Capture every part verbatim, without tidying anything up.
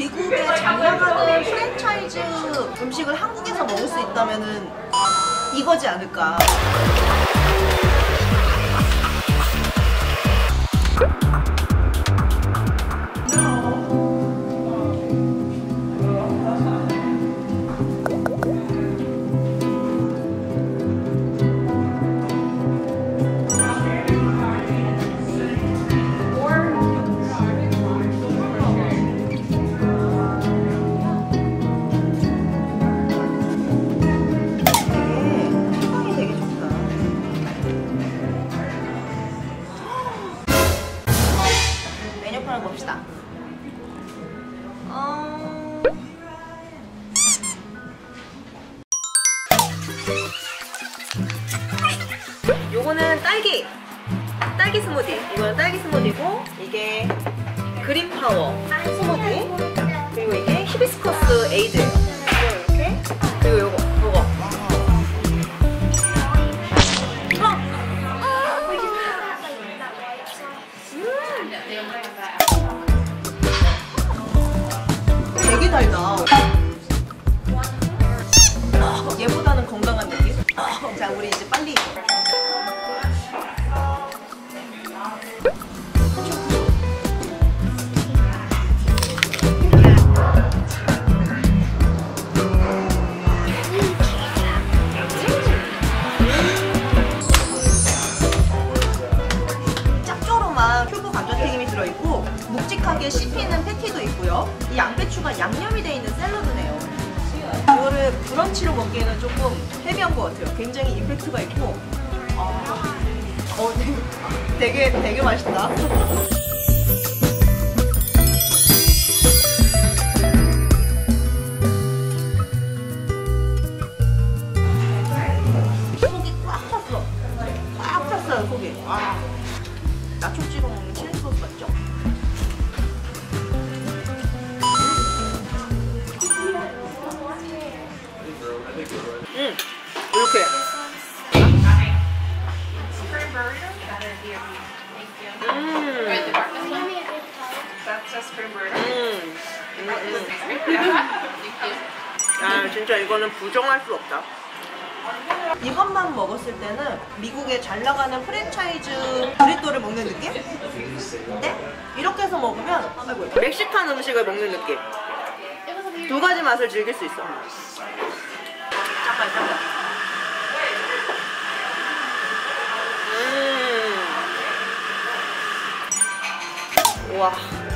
미국에 잘 나가는 프랜차이즈 음식을 한국에서 먹을 수 있다면은 이거지 않을까. 메뉴판을 봅시다. 어... 요거는 딸기 딸기 스무디. 이거는 딸기 스무디고, 이게 그린 파워 스무디, 그리고 이게 히비스커스 에이드예요. 이렇게. 그리고 요거 요거 되게 달다. 얘보다는 건강한 느낌? 자, 우리 이제 빨리 짭조름한 큐브 감자튀김이 들어있고, 묵직하게 씹히는 패티도 있고요. 이 양배추가 양념이 되어 있는 샐러드네요. 이거를 브런치로 먹기에는 조금 헤비한 것 같아요. 굉장히 임팩트가 있고, 아, 어, 되게 되게 맛있다. 속이 꽉 찼어. 꽉 찼어요, 속이. 와, 나초 찍어 먹는 칠리 소스 같죠? 음, 이렇게. 음. 음. 아, 진짜 이거는 부정할 수 없다. 이것만 먹었을 때는 미국에 잘 나가는 프랜차이즈 브리또를 먹는 느낌? 근데 이렇게 해서 먹으면 아이고, 멕시칸 음식을 먹는 느낌. 두 가지 맛을 즐길 수 있어. 잠깐 잠깐. 음. 우와.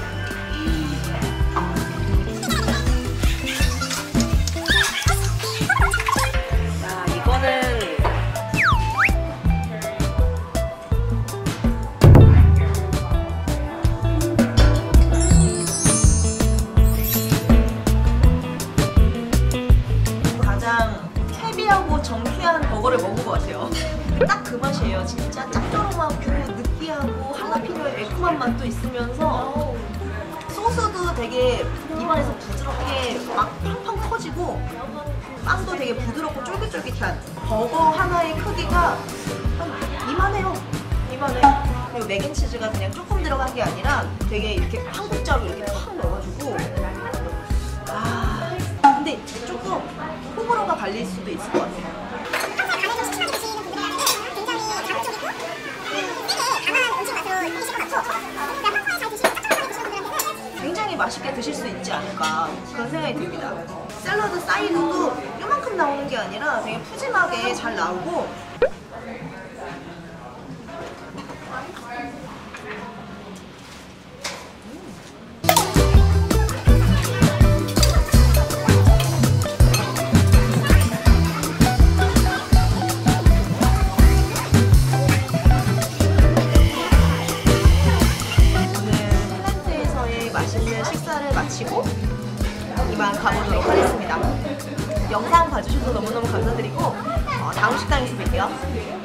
야, 이거는 가장 헤비하고 정쾌한 버거를 먹은 것 같아요. 딱 그 맛이에요. 진짜 짭조름하고 느끼하고 할라피뇨의 매콤한 맛도 있으면서 소스도 되게 입안에서 부드럽게 막 팡팡 터지고, 빵도 되게 부드럽고 쫄깃쫄깃한. 버거 하나의 크기가 이만해요. 이만해. 그리고 맥앤치즈가 그냥 조금 들어간 게 아니라 되게 이렇게 한 국자로 이렇게 팍 넣어가지고, 아, 근데 조금 호불호가 갈릴 수도 있을 것 같아요. 굉장히 맛있게 드실 수 있지 않을까, 그런 생각이 듭니다. 샐러드 사이드도 요만큼 나오는 게 아니라 되게 푸짐하게 잘 나오고, 맛있는 식사를 마치고 이만 가보도록 하겠습니다. 영상 봐주셔서 너무너무 감사드리고, 어, 다음 식당에서 뵐게요.